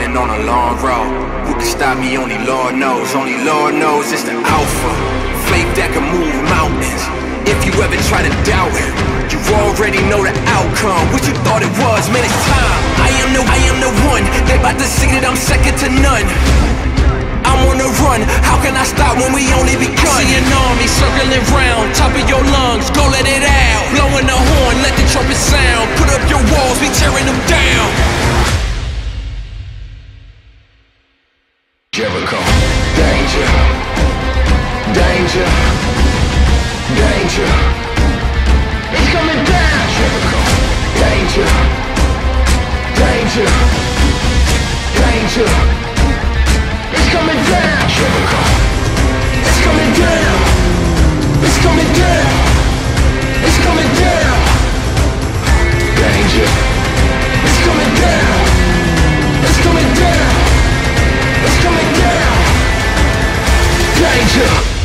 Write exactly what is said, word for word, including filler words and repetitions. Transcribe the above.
running on a long road. Who can stop me? Only Lord knows. Only Lord knows it's the Alpha. Faith that can move mountains. If you ever try to doubt it, you already know the outcome. What you thought it was, man, it's time. I am the, I am the one. They about to see that I'm second to none. I'm on the run, how can I stop when we only begun? I see an army circling round, top of your lungs, go let it out. Blowing the horn, let the trumpet sound. Put up your walls, we tearing them down. Jericho, danger, danger, danger. It's coming down. Jericho, danger, danger, danger. It's coming down. Jericho. It's coming down. It's coming down. It's coming down. Danger. It's coming down. It's coming down. It's coming down. Danger.